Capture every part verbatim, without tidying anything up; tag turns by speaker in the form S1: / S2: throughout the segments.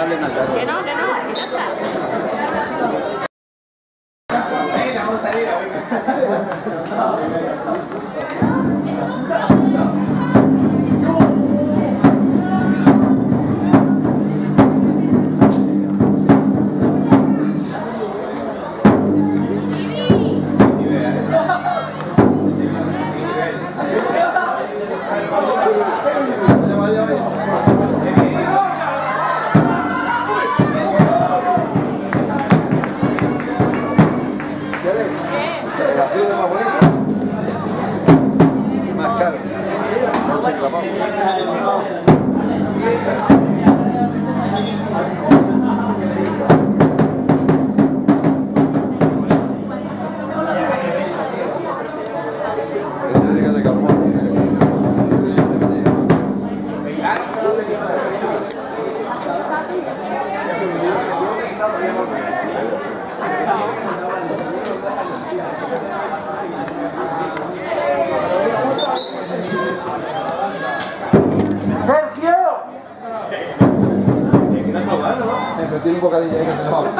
S1: hablen al rato.
S2: Que no, que no, que ya está.
S3: Venga, vamos a salir ahorita.
S1: Más caro. Noche clavado. Tiene un bocadillo ahí que se va.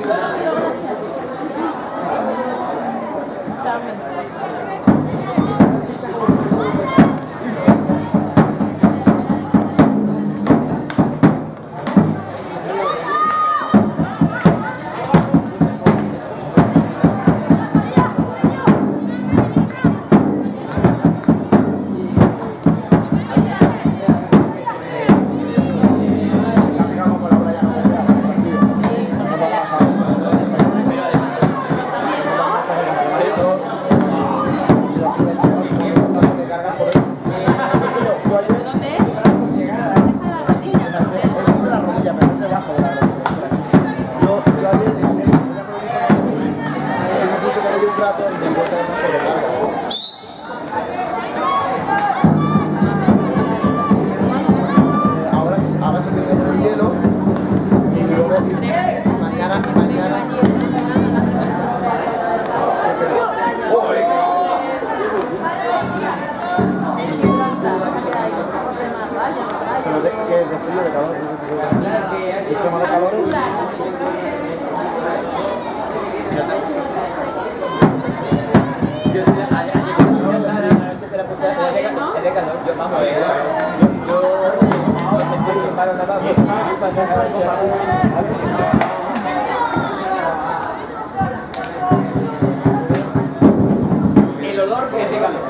S3: El olor que te calor.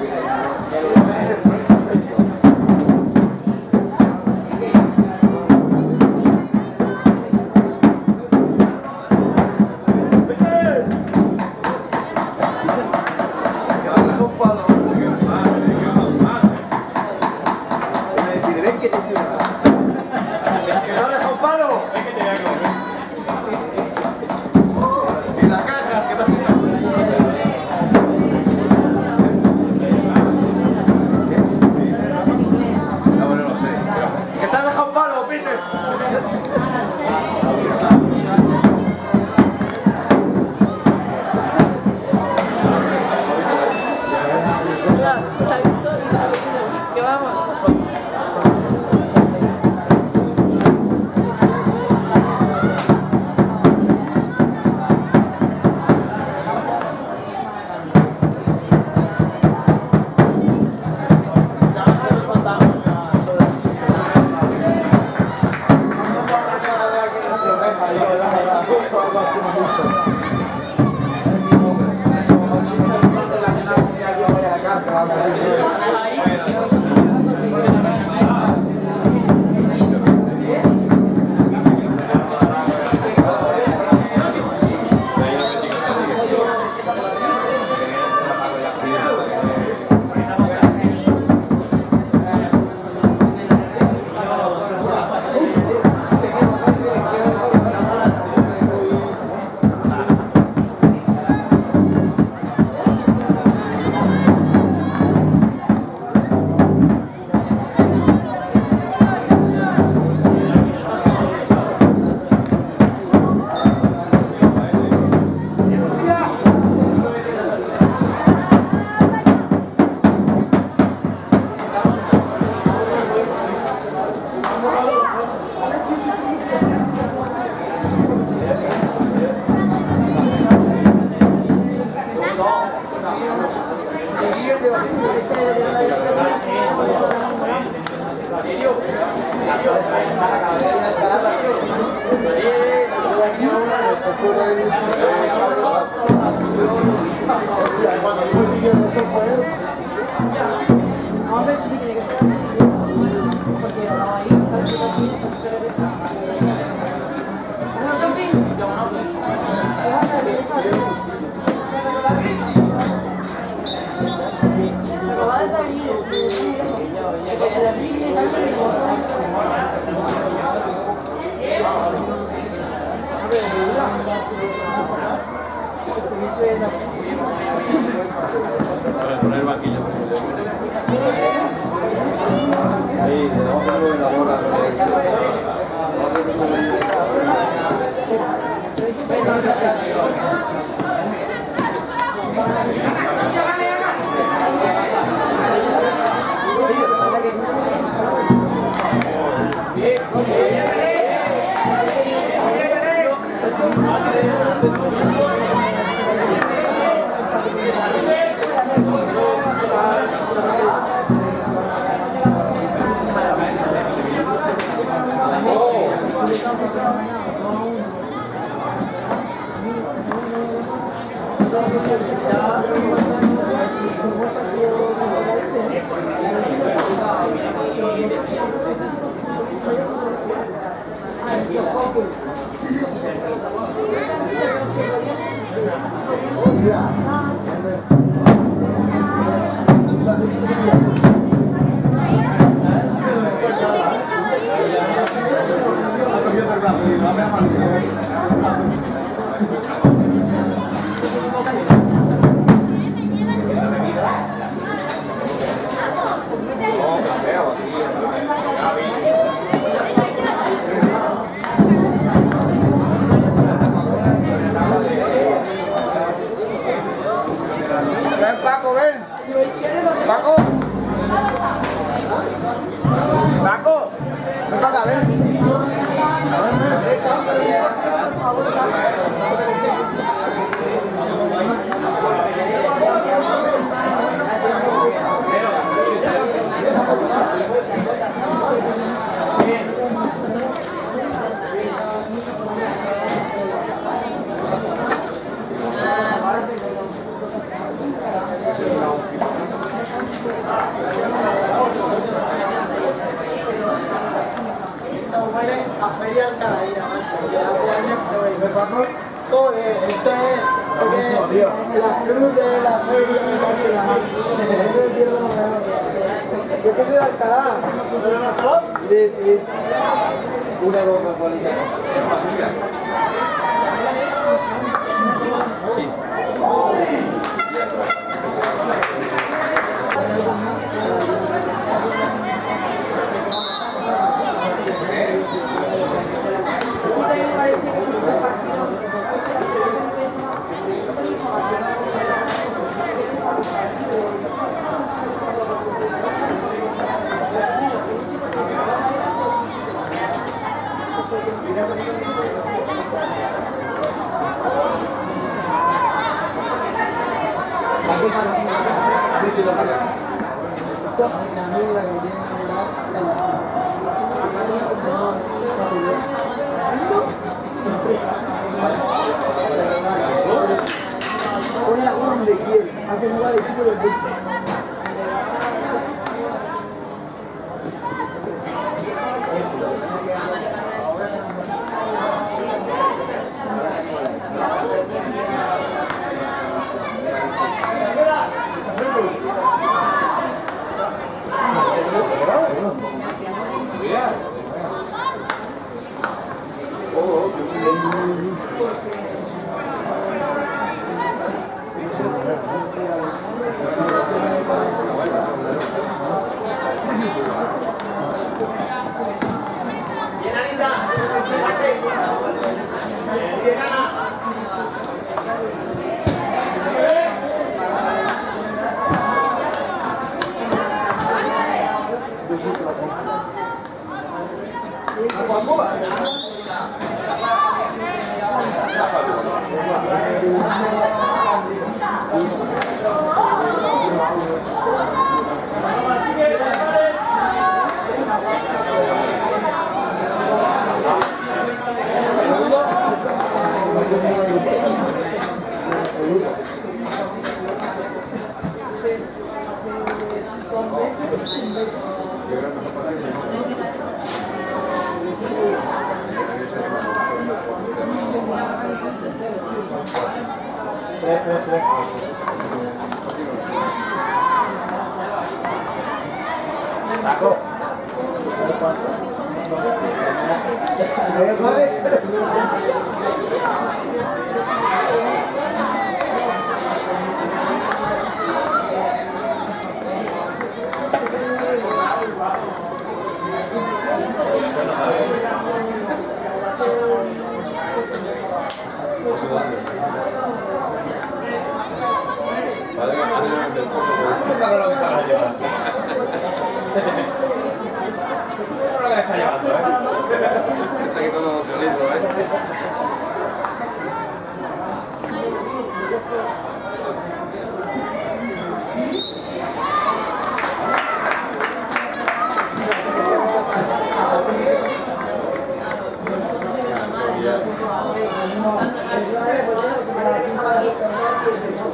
S3: Bien, bien, bien.
S1: Ven, Paco, ven. Paco. Paco. Ven para acá, ven.
S2: A Feria Alcalá, macho, que hace años que no vengo. Joder, esto es porque la cruz de la feria de Alcalá. Yo que soy de Alcalá. Sí, sí. Una Coca-Cola. Pone la goma donde quiere, hace jugar el equipo del equipo.
S1: Paco.
S2: Yeah.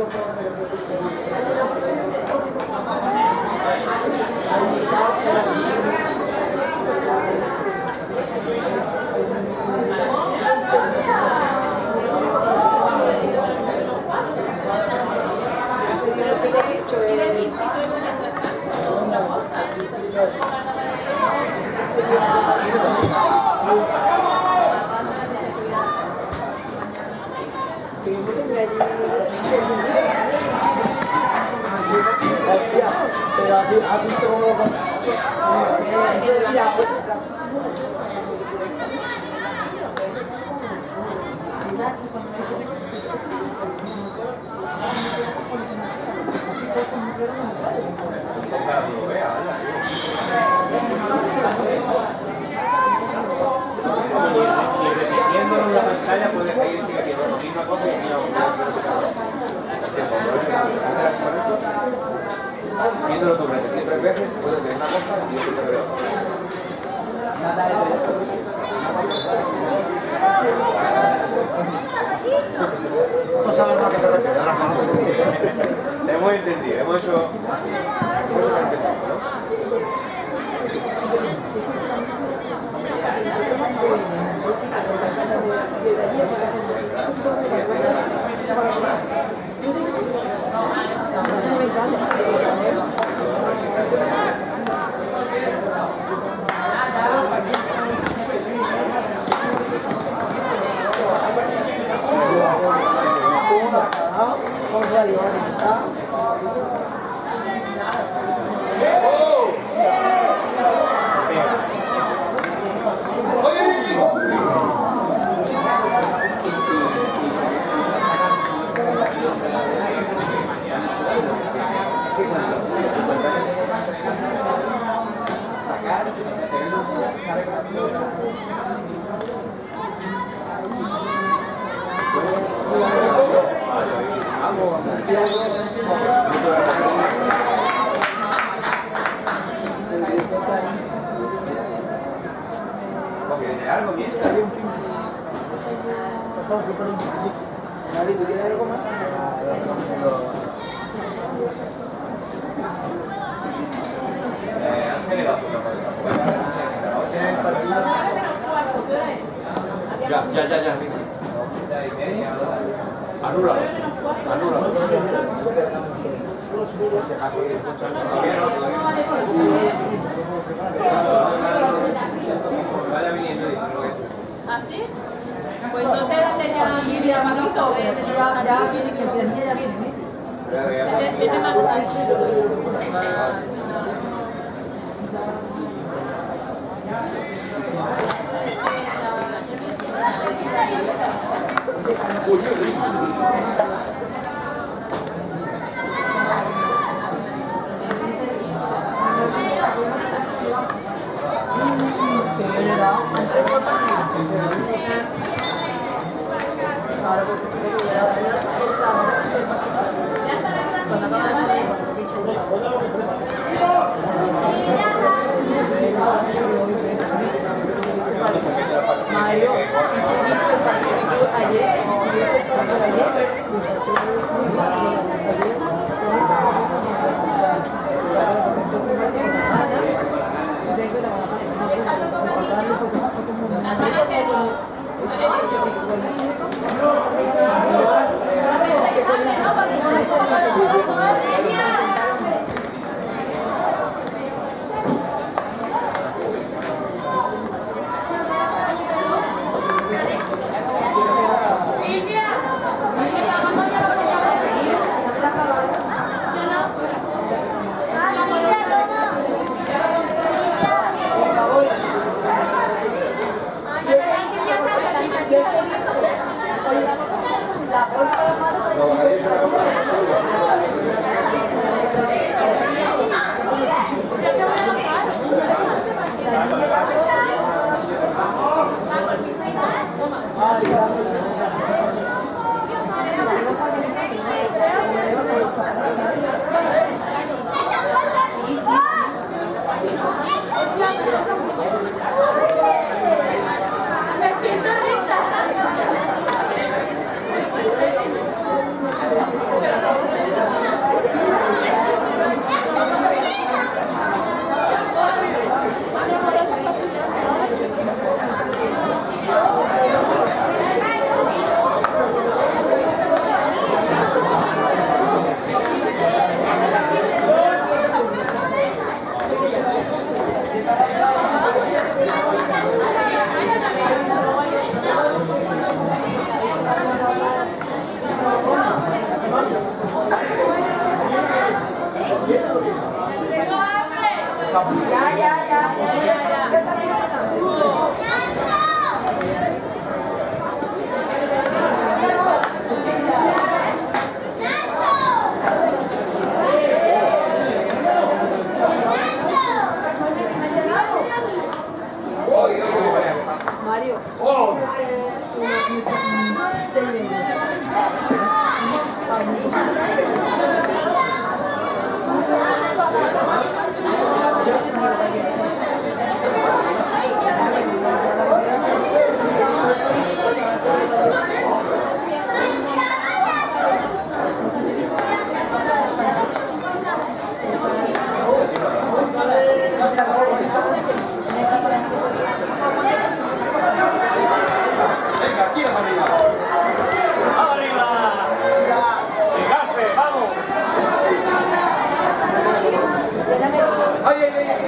S3: Repitiéndolo en la pantalla puedes seguir haciendo la misma cosa y no viéndolo tú repetir tres veces puedes ver una cosa y yo te veo.
S1: No sabes a qué te refieres, Rafa.
S3: Hemos entendido, hemos hecho... hemos entendido, ¿no?
S2: Vamos a llevar esta.
S3: Algo bien.
S2: Nadie, ¿tú quieres algo más?
S3: Eh, Ángel era
S1: Ya, ya, ya, ya. Anúlalo. Anúlalo.
S3: vaya viniendo y
S4: ¿Ah, sí? Pues entonces dale ya a Marito, que ya, ya viene, que viene, ya viene. Vete, vete marchando. Mario, ayer, ayer,
S2: Ya, ya, ya. Mario.
S1: ¡Oh! Venga, aquí arriba.
S3: ¡Arriba! ¡Gigante, vamos!
S1: ¡Ay, ay, ay!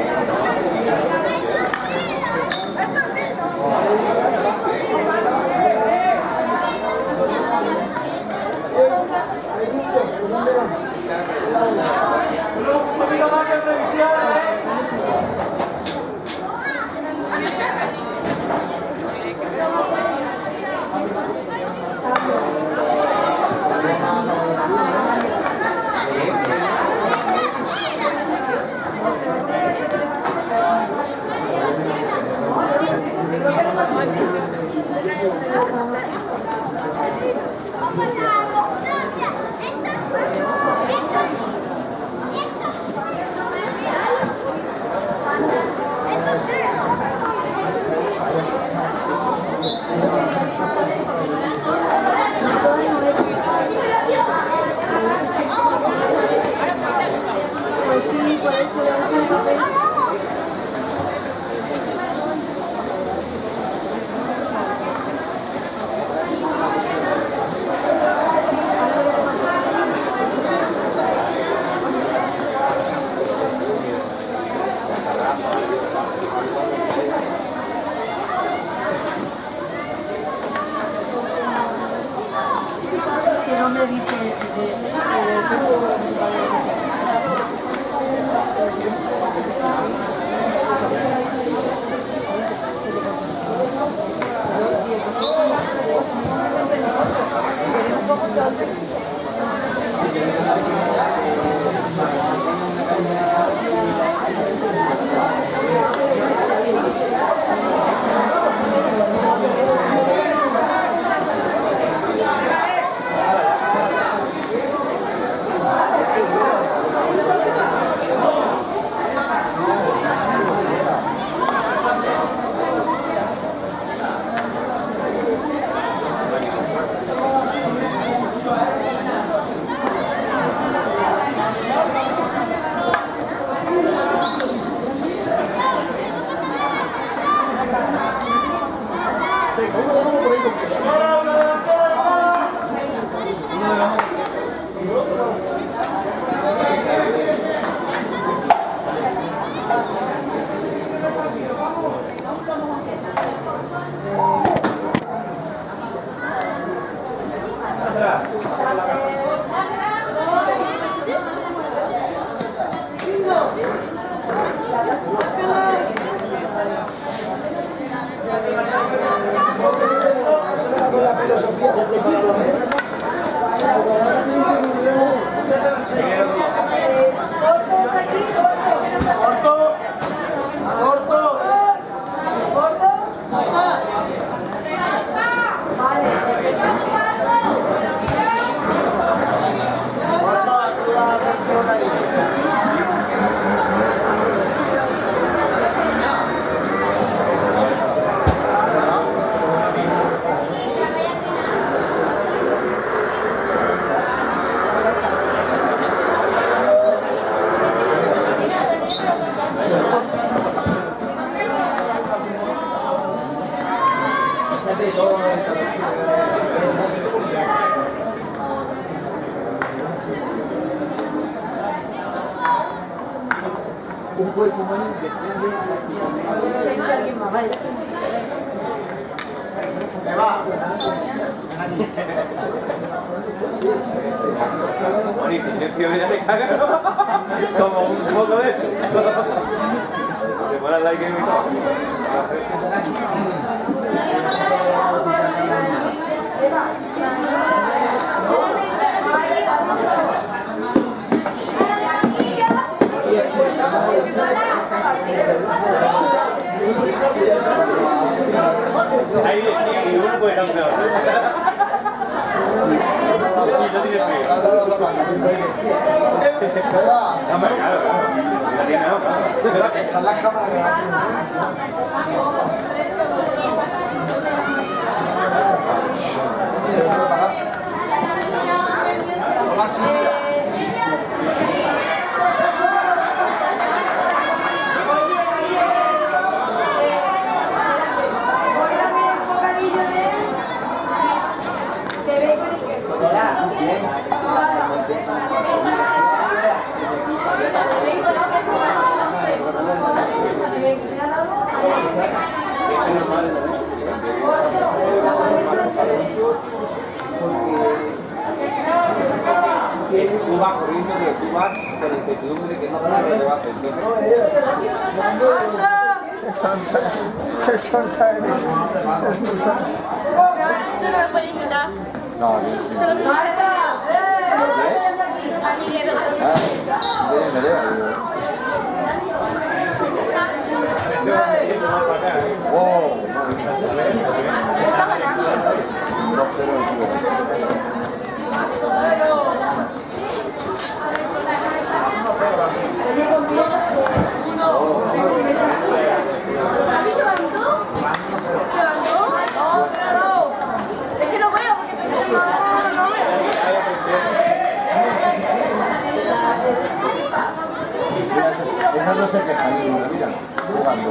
S3: Un poquito más de previsión, ¿eh?
S2: Un cuerpo humano depende de alguien más, vaya.
S1: Me va.
S3: dice, intención ya te caga, ¿no? Como un poco de esto. Te pones like en mi todo. Hay diez y uno puede campeón. Y no tiene frío. Hombre, claro, la tiene otra.
S1: Están las cámaras de Hola, Silvia. Tú vas corriendo, pero tú vas con la incertidumbre de que no sabes lo que va a hacer.
S4: ¿Yo no me puedo invitar?
S1: No,
S4: ¿Se lo puedo invitar? A Miguel, se lo puedo ¿Está ganando?
S1: Esa no se queja ni una vida. Jugando.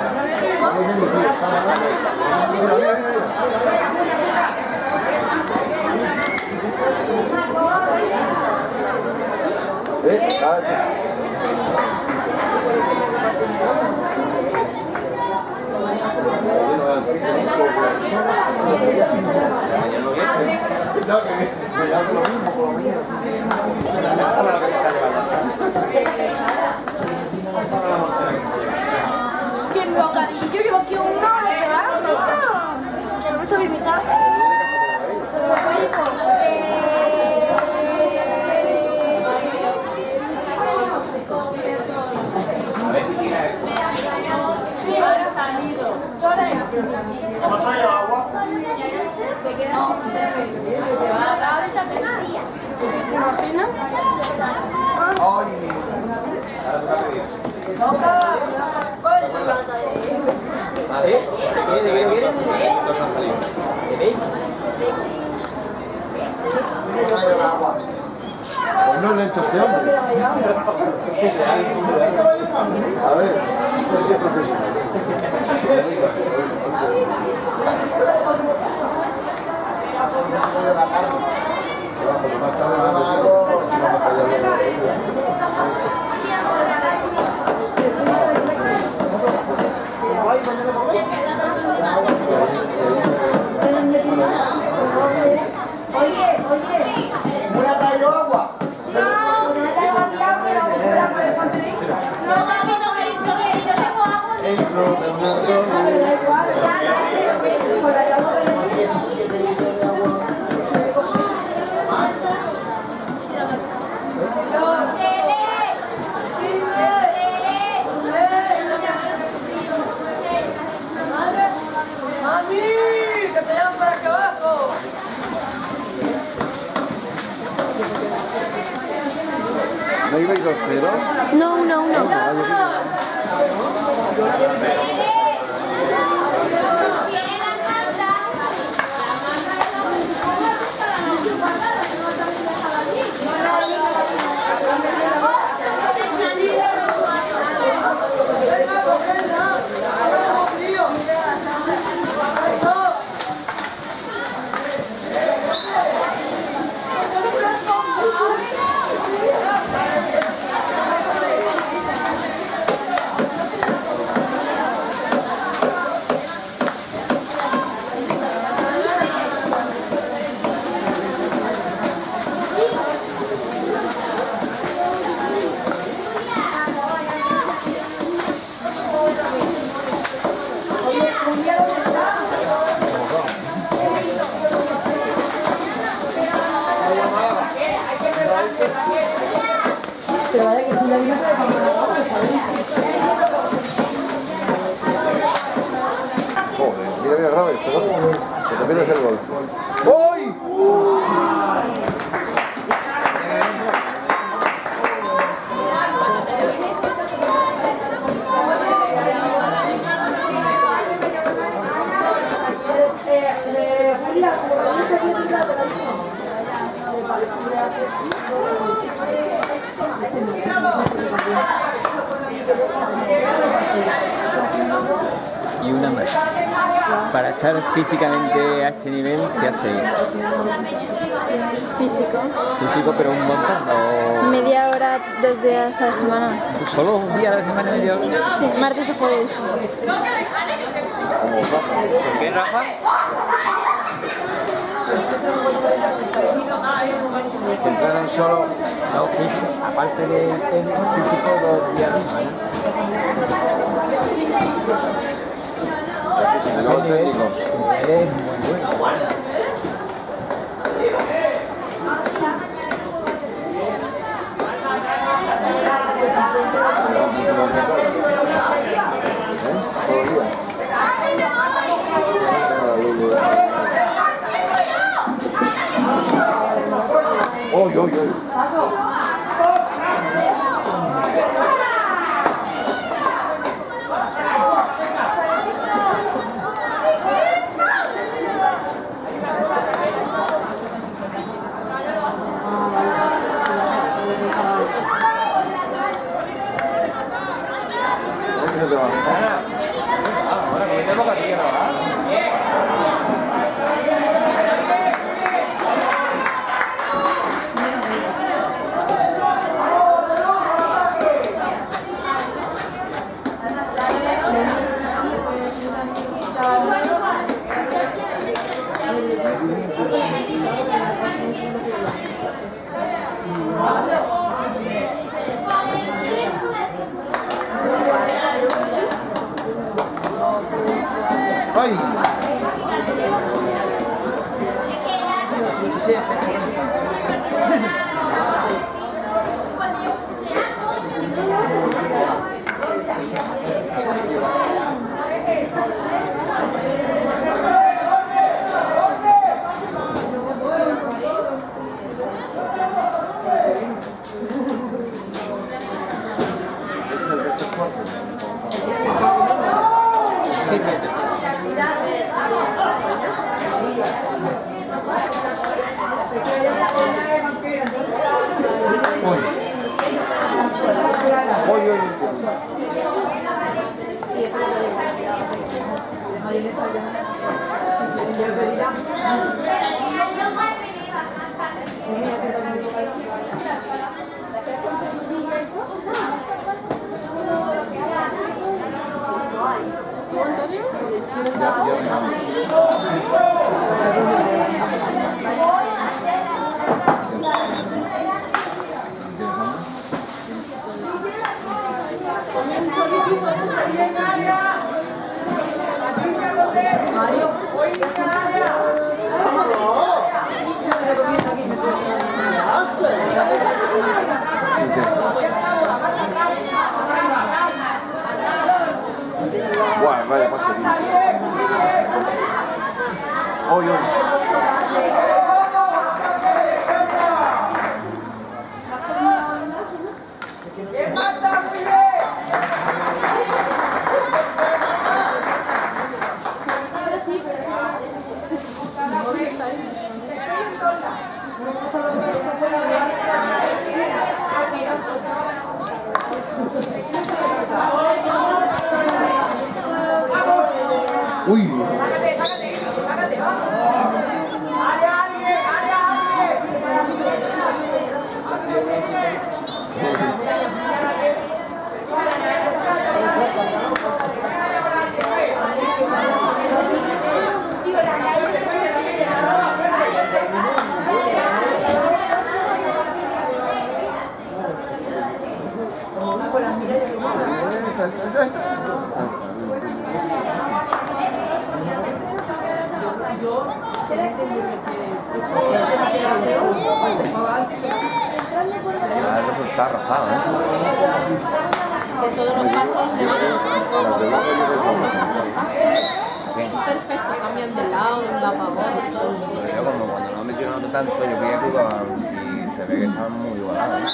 S1: Eh, cállate.
S4: ¿Quién me bocadillo? Llevo aquí una hora esperando. Que no me sabe imitar. Sí, ahora ha salido.
S1: ¿Hemos traído agua?
S4: ¿Te imaginas?
S1: Ay, pues no lento este hombre. A ver, yo soy profesional.
S2: Oye, oye, ¿no le ha traído agua?
S4: No, mami, no queréis coger y no tengo agua.
S5: ¡Mami! ¡Que te llaman para acá abajo!
S1: ¿No ibais dos cero?
S4: No, uno, uno.
S6: Joder, mira, mira, Raúl, se te pierdes el gol. ¡Uy!
S7: Y una más. Para estar físicamente a este nivel, ¿qué hacéis?
S8: Físico.
S7: Físico, pero un montón. O...
S8: Media hora, dos días a la semana.
S7: ¿Solo un día a la semana, media hora?
S8: Sí, martes o jueves.
S3: ¿Por qué, Rafa?
S6: Se entrenan solo.
S7: No, físico. Aparte del físico, dos días a la semana.
S6: Y luego el técnico.
S7: Es muy bueno.
S6: ¡Uy, uy, uy!
S3: Ahora, que tengo que tierra, ¿verdad?
S6: ¡Ay! Guau, vaya pase. Uy, uy. Uy.
S3: Ya, eso está arrasado, ¿eh?
S4: Perfecto, cambian de lado, de un lado para otro.
S3: Pero yo como cuando no me tiraron tanto, yo fui a Cuba y se ve que estaban muy igualados. ¿Eh?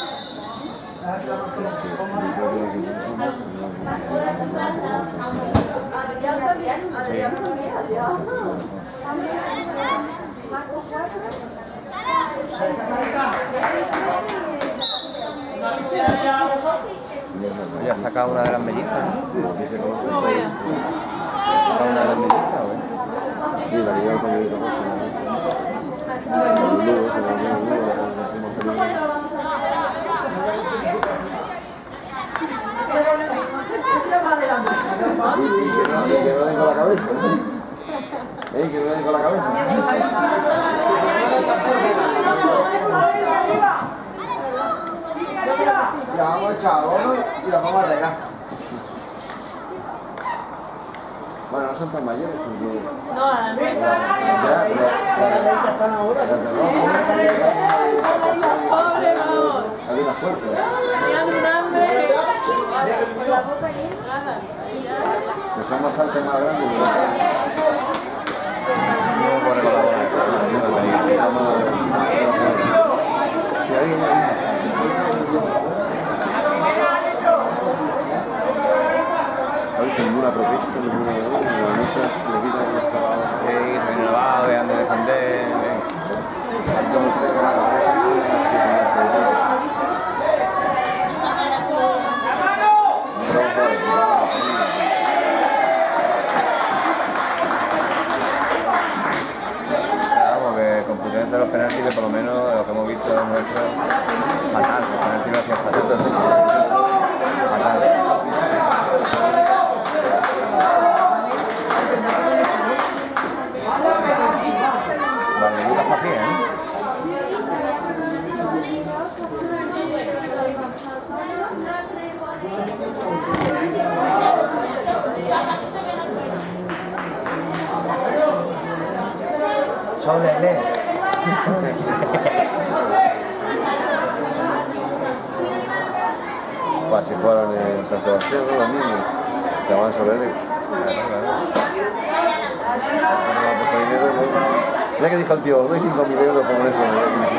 S3: Ya has sacado una de las mellizas, ¿no? ¿Qué se conoce? ¿Has sacado una de las mellizas, güey?
S6: Sí, la que lleva con el que no den con la cabeza. Eh, que no den con la cabeza. La vamos a echar abono y la vamos a regar. Bueno, no son tan mayores porque...
S4: No, la nuestra.
S6: Ya, pero...
S4: Pobre, vamos.
S6: Hay una fuerte.
S4: Tenían un hambre
S6: Que son más altos y más grandes. Ninguna protesta, ninguna de las muchas le quitan los trabajos.
S3: Sí, renovado, dejando de defender. Vamos, que completamente los penaltis, que por lo menos lo que hemos visto es nuestro fatal. Los penaltis lo hacían fatal. Fatal. Vale, Lucas para ¿eh? Sólele.
S6: Pues si fueran en San Sebastián, ¿no? Los niños se llaman Sólele. Mira que dijo el tío, os doy cinco mil euros por eso.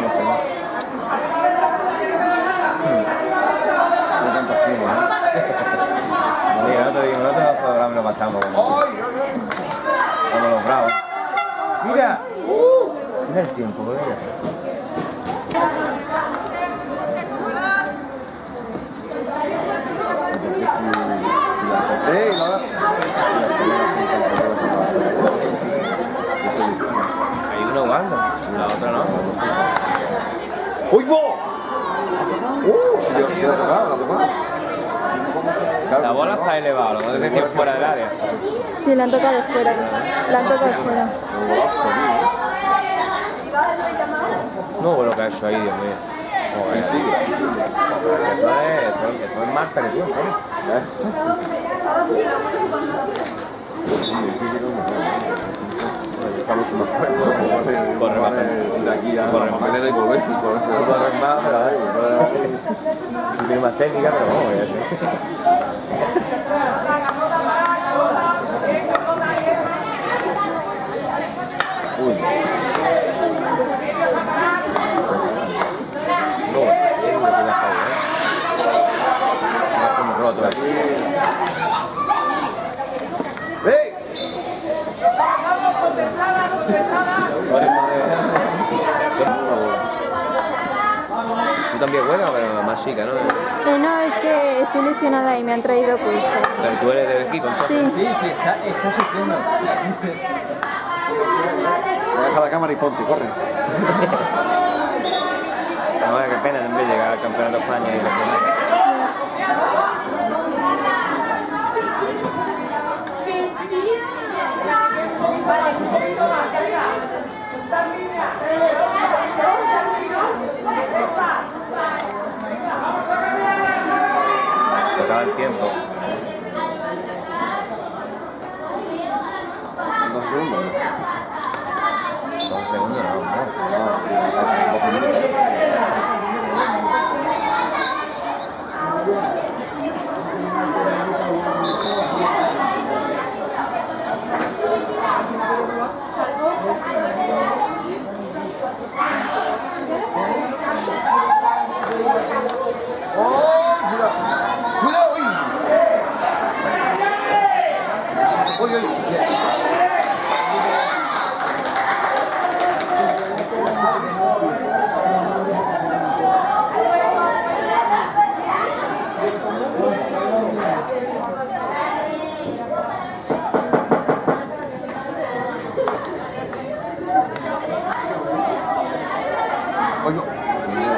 S6: No tantas firmas, ¿eh?
S3: Mira, no te digo, nosotros programas lo pasamos como, como los bravos. Mira, mira el tiempo, mira.
S6: Porque si, si las corté y nada, si las corté son tan cortas como las corté. Eso es difícil.
S3: Hay uno jugando, la otra no.
S6: ¡Uy, bo! ¡Uh! Si yo si la he tocado, la he tocado.
S3: La bola está elevada, lo que es decir fuera del área.
S8: Sí, la han tocado fuera. La han tocado fuera.
S3: No, lo que ha hecho ahí, Dios mío. Joder,
S6: Sí, sí, sí.
S3: eso es, eso es, eso es más que tú, ¿sabes?
S6: Está mucho más fuerte.
S3: Corre más.
S6: De aquí a
S3: Corre
S6: la
S3: más.
S6: papelera y volver.
S3: Corre más, pero ahí, tiene más técnica, pero vamos, ya sé.
S6: Uy.
S3: No, es lo que la falla, ¿eh? Es como roto aquí.
S6: ¡Ey!
S3: Tú también juegas, pero más chica, ¿no?
S8: Eh, no, es que estoy lesionada y me han traído pues.
S3: Pero tú eres de aquí, con todo.
S8: Sí.
S7: Sí, sí, está, está sufriendo.
S6: Deja la cámara y ponte, corre.
S3: No, qué pena en vez de llegar al campeonato de España y la final. Tocaba el tiempo.
S6: Dos segundos.
S3: Dos segundos, no, no.
S6: Ah, doce minutos.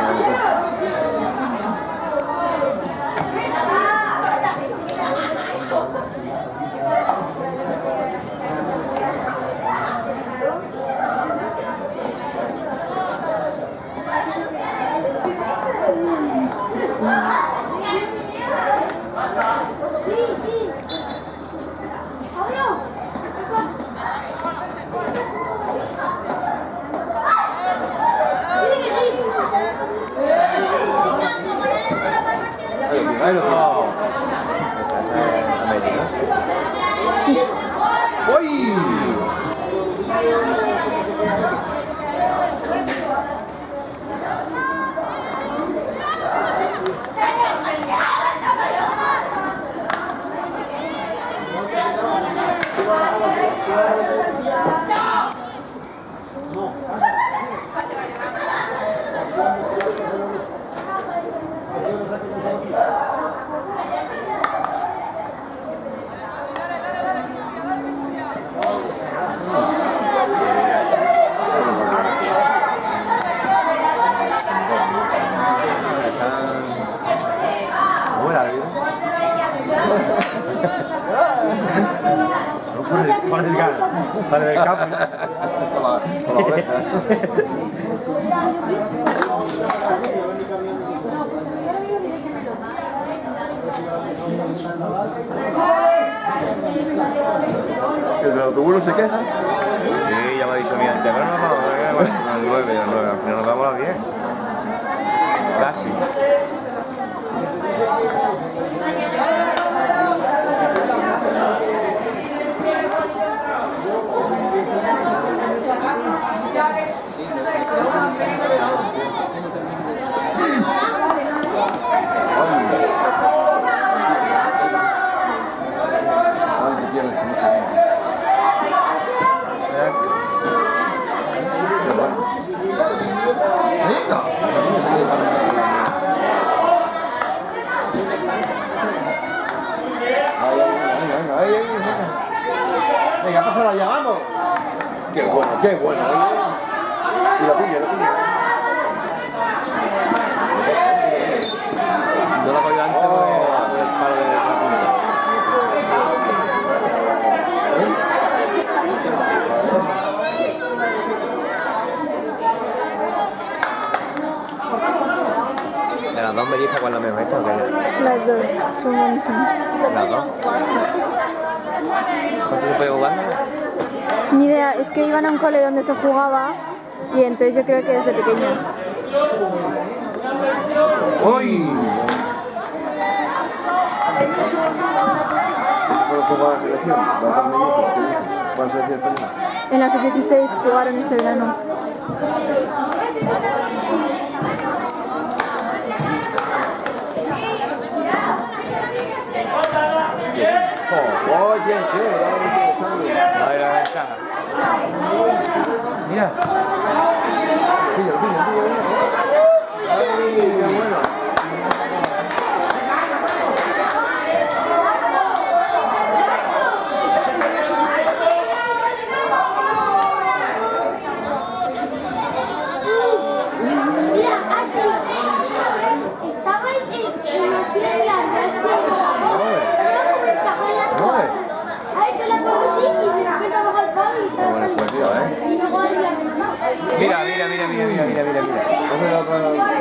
S6: Ahí lo tengo.
S8: Sí.
S6: ¡Uy!
S3: Para el campo.
S6: Con la oreja. ¿El del autobús no se queja?
S3: Sí, ya me ha dicho mi antes, pero no nos vamos a ver a las nueve, a las nueve, al final nos vamos a las diez. Casi.
S6: Venga, pásala ya, vamos. Qué bueno, qué bueno. Y la pilla, la pilla.
S3: Yo la cogí antes por el palo de la punta. ¿De las dos mellizas cuál es la mejor esta o qué?
S8: Las dos, son buenísimas.
S3: Las dos. ¿Cuánto se puede jugar?
S8: Ni idea, es que iban a un cole donde se jugaba y entonces yo creo que desde pequeños.
S6: ¡Uy! ¿Ese fue lo que jugaba la selección? ¿Cuántas mellizas? ¿Cuál selección tenía?
S8: En la sub dieciséis jugaron este verano.
S6: Oye, ¿qué?
S3: A ver la ventaja. Mira.
S6: Pilla, pilla, pilla. ¡Ay, qué bueno!
S9: Mira, así. Estaba en la playa, ha hecho la cosa así y de repente ha bajado el palo y se ha salido. Y luego hay la mamá.
S3: Mira, mira, mira, mira, mira, mira, mira, mira.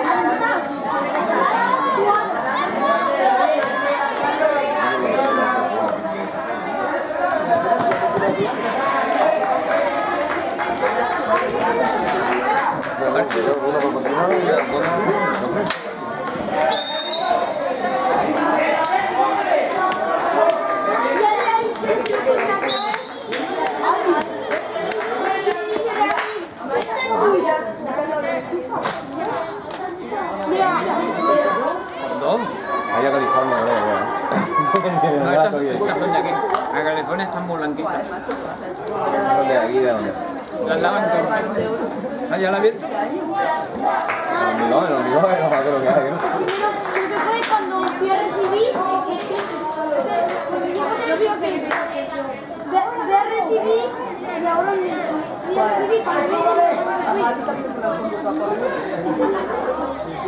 S3: Allá a California, no,
S7: No, estas estas son de aquí. A California están muy blanquitas.
S3: ¿de aquí de dónde?
S7: Las lavan todo. Allá la abierta.
S3: Los hormigones, los hormigones, no me acuerdo que hay, ¿no?
S9: Porque fue cuando fui a recibir, que es que cuando yo me que ve, ve a recibir y ahora me fui a recibir para ver fui.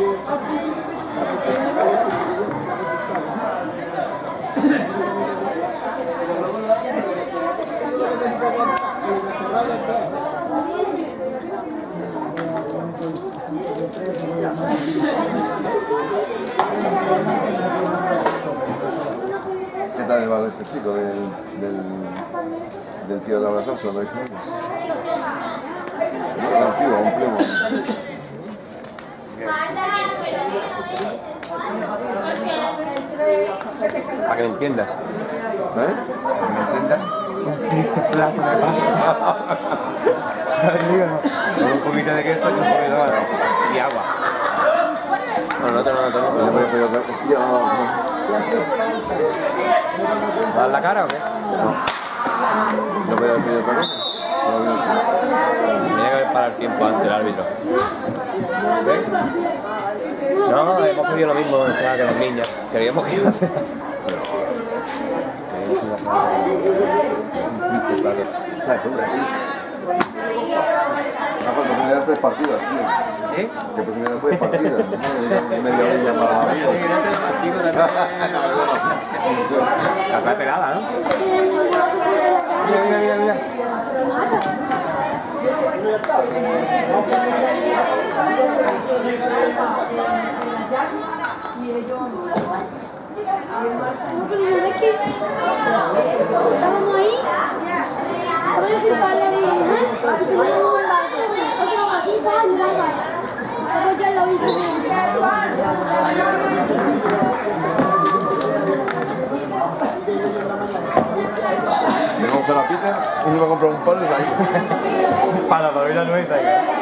S6: el bar de este chico, del, del, del tío de la Salsa, ¿lo veis? Un antiguo, un primo.
S3: Para que me entiendas.
S6: ¿Eh?
S3: Para que me entiendas. Un triste plato de pasta. Con un poquito de queso y un poquito de agua. Y agua. No, no, no, no, no.
S6: Pero, pero, pero, pero, hostia, no, no.
S3: ¿Vas la cara o qué?
S6: No. ¿No puedo pedir para qué? No, no sé.
S3: Tenía que haber parado el tiempo antes del árbitro. ¿Ves? No, hemos querido lo mismo que los niños. Queríamos que iba a hacer.
S6: Ah, pues oportunidad tres partidas, tío.
S3: ¿Eh?
S6: ¿Qué oportunidad tres partidas? No, media orilla para amigos.
S3: La trae pelada, ¿no? Mira, mira, mira, mira.
S9: Estábamos ahí, estaba yo sin pagar la vida, teníamos un vaso, otro así para ayudarla. Estaba ya en la vida.
S6: Vamos a la Peter y nos va a comprar un pan y ahí.
S3: Para dormir la nuestra.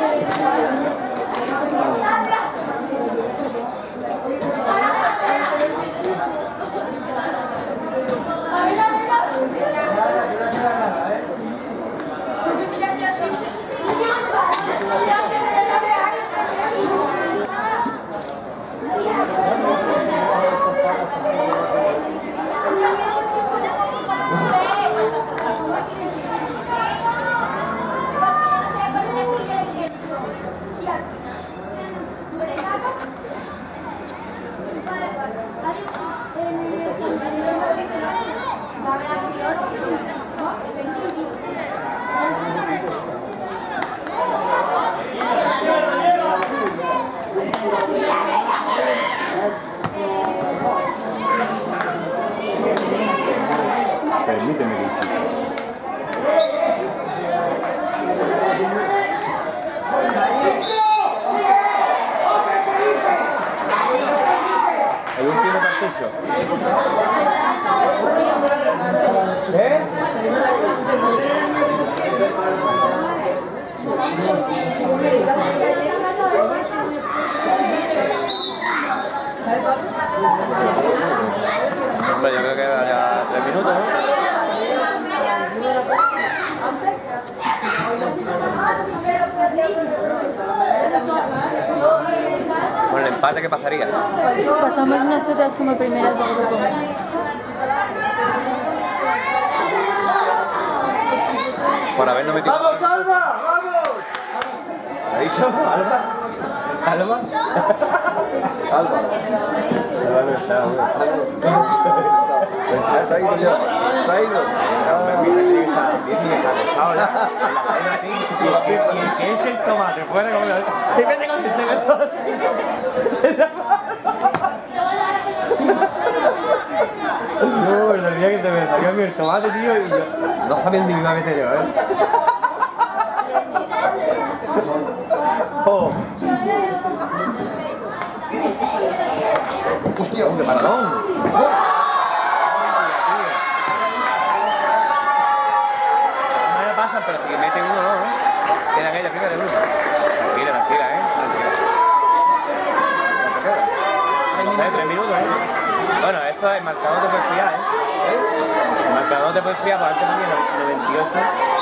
S3: Permíteme que insista. El último cartucho. ¿Eh? Hombre, yo creo que ya tres minutos, ¿no? Con el empate, ¿qué pasaría?
S8: Pasamos nosotras como primeras del grupo.
S3: Por habernos metido.
S1: ¡Vamos, Alba! ¡Vamos!
S3: ¿Ha dicho? ¿Alba? ¿Alba?
S6: Alba.
S3: Alba no está,
S6: Ya se ha ido ya. Se ha ido.
S3: ¿Qué es el tomate? Fuera como el... Vete con este mejor. No, el día que se me salió a mí el tomate, tío, y yo no sabía ni me iba a meter yo, ¿eh? Oh.
S6: Hostia, hombre, paradón.
S3: Pasan, pero si meten uno no, ¿no? Queda aquella primera de uno. Tranquila, tranquila, ¿eh? Tranquila. ¿Eh? Tres minutos, ¿eh? Bueno, esto es marcador te puedes fiar, ¿eh? El marcador te puedes fiar, porque antes tenía noventa y ocho.